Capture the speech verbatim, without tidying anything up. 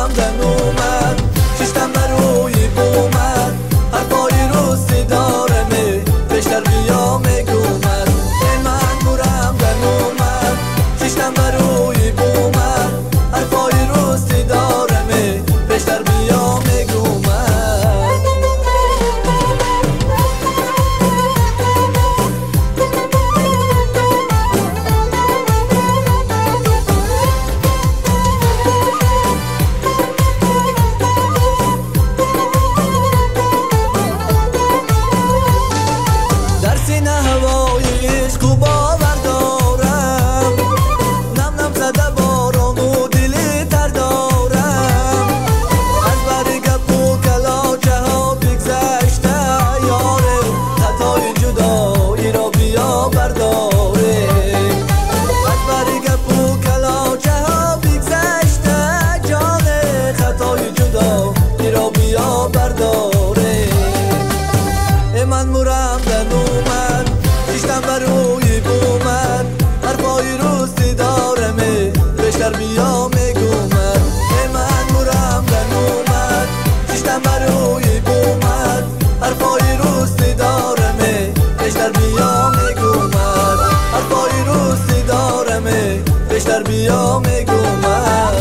مورم دن اومد ششتم بروی بومد حرفای روستی دارمه پیشتر بیام گومد من مورم دن اومد ششتم بروی بومد حرفای روستی دارمه پیشتر بیام گومد هوای عشق و باور دارم نم نم زده باران و دلی تر دارم از بر گپ و کلاچه ها بگذشته یاره خطای جدایی را بیا برداره از بر گپ و کلاچه ها بگذشته جانه خطای جدایی را بیا برداره من مورم دن اومد ششتم بروی بومد حرفای روستی دارمه پیشتر بیام گومد من مورم دن اومد ششتم بروی بومد حرفای روستی دارمه پیشتر بیام گومد حرفای روستی دارمه پیشتر بیام گومد